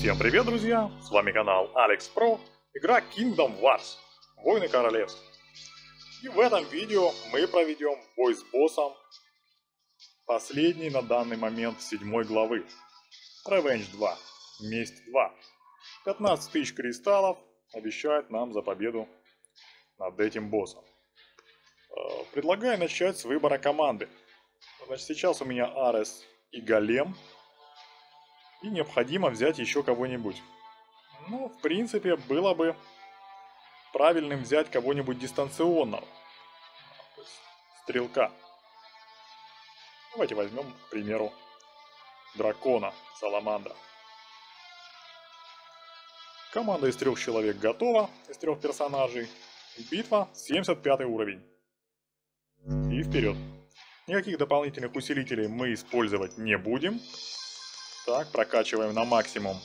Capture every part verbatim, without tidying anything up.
Всем привет, друзья! С вами канал Алекс Про, игра Kingdom Wars, Войны Королевств. И в этом видео мы проведем бой с боссом последней на данный момент седьмой главы. Revenge два, Месть два. пятнадцать тысяч кристаллов обещает нам за победу над этим боссом. Предлагаю начать с выбора команды. Значит, сейчас у меня Арес и Голем. И необходимо взять еще кого-нибудь. Ну, в принципе, было бы правильным взять кого-нибудь дистанционного. То есть стрелка. Давайте возьмем, к примеру, дракона, саламандра. Команда из трех человек готова, из трех персонажей. Битва, семьдесят пятый уровень. И вперед. Никаких дополнительных усилителей мы использовать не будем. Так, прокачиваем на максимум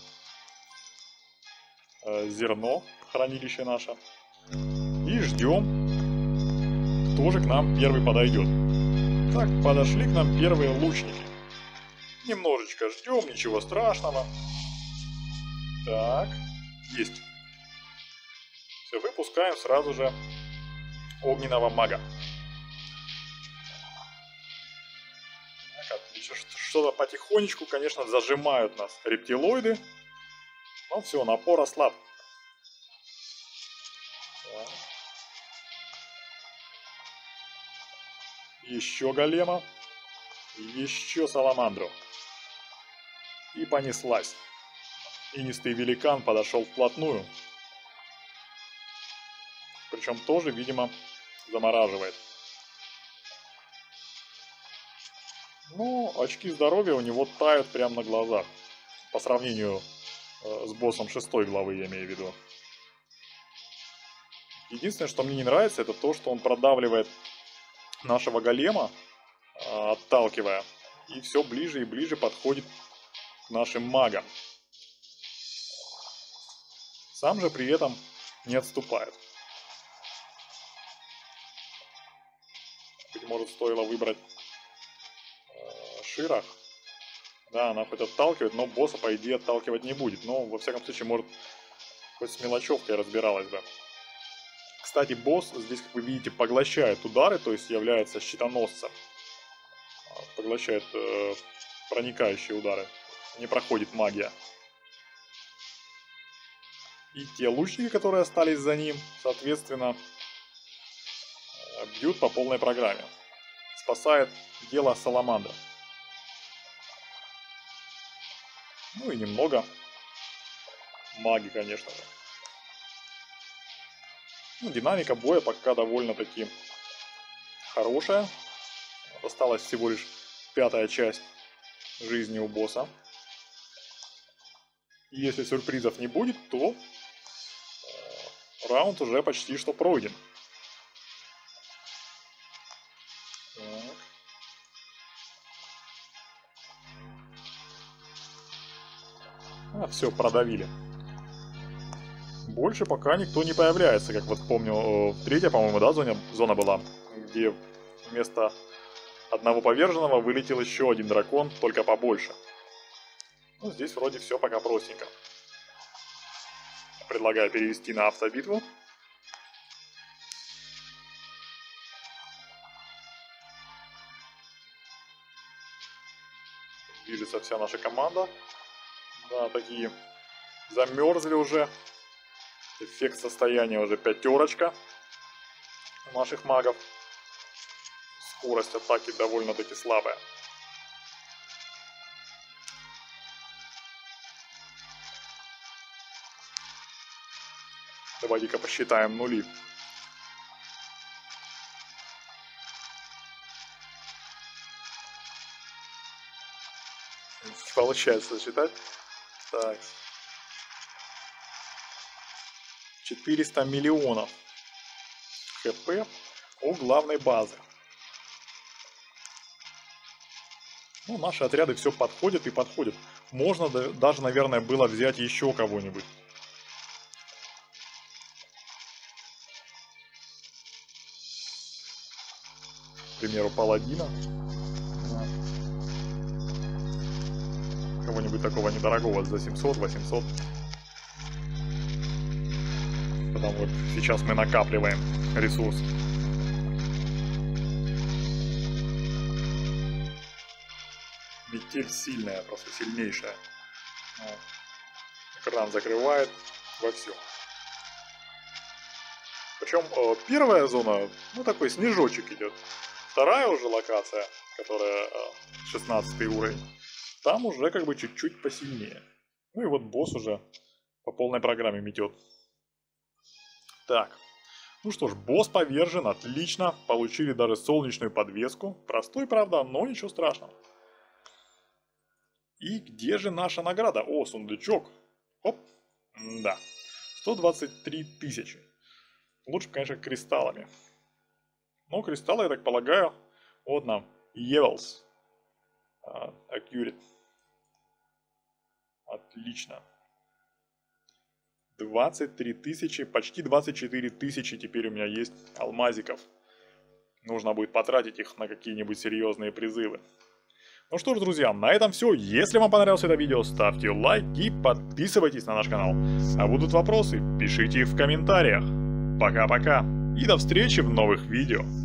э, зерно, хранилище наше. И ждем, кто же к нам первый подойдет. Так, подошли к нам первые лучники. Немножечко ждем, ничего страшного. Так, есть. Все, выпускаем сразу же огненного мага. Что-то потихонечку, конечно, зажимают нас рептилоиды. Но все, напор ослаб. Так. Еще голема. Еще саламандру. И понеслась. Инистый великан подошел вплотную. Причем тоже, видимо, замораживает. Ну, очки здоровья у него тают прямо на глазах. По сравнению э, с боссом шестой главы, я имею в виду. Единственное, что мне не нравится, это то, что он продавливает нашего голема, э, отталкивая. И все ближе и ближе подходит к нашим магам. Сам же при этом не отступает. Быть может, стоило выбрать Ширах. Да, она хоть отталкивает, но босса, по идее, отталкивать не будет. Но, во всяком случае, может, хоть с мелочевкой разбиралась бы. Кстати, босс здесь, как вы видите, поглощает удары, то есть является щитоносцем. Поглощает э, проникающие удары. Не проходит магия. И те лучники, которые остались за ним, соответственно, бьют по полной программе. Спасает дело саламандра. Ну и немного маги, конечно же. Ну, динамика боя пока довольно-таки хорошая. Осталась всего лишь пятая часть жизни у босса. И если сюрпризов не будет, то э, раунд уже почти что пройден. Так. А, все, продавили. Больше пока никто не появляется, как вот помню, третья, по-моему, да, зона, зона была, где вместо одного поверженного вылетел еще один дракон, только побольше. Ну, здесь вроде все пока простенько. Предлагаю перевести на автобитву. Движется вся наша команда. Да, такие замерзли уже. Эффект состояния уже пятерочка у наших магов. Скорость атаки довольно-таки слабая. Давайте-ка посчитаем нули. Не получается считать. Так. четыреста миллионов хп у главной базы. Ну, наши отряды все подходят и подходят. Можно даже, наверное, было взять еще кого-нибудь. К примеру, паладина. кого-нибудь такого недорогого за семьсот-восемьсот. Потому вот сейчас мы накапливаем ресурс. Метель сильная, просто сильнейшая. Вот. Экран закрывает вовсю. Причем первая зона, ну такой снежочек идет. Вторая уже локация, которая шестнадцатый уровень, там уже как бы чуть-чуть посильнее. Ну и вот босс уже по полной программе метет. Так, ну что ж, босс повержен, отлично. Получили даже солнечную подвеску. Простой, правда, но ничего страшного. И где же наша награда? О, сундучок. Оп, да, сто двадцать три тысячи. Лучше, конечно, кристаллами. Но кристаллы, я так полагаю, вот нам Evils. Uh, Accurate. Отлично. двадцать три тысячи, почти двадцать четыре тысячи теперь у меня есть алмазиков. Нужно будет потратить их на какие-нибудь серьезные призывы. Ну что ж, друзья, на этом все. Если вам понравилось это видео, ставьте лайк и подписывайтесь на наш канал. А будут вопросы, пишите их в комментариях. Пока-пока и до встречи в новых видео.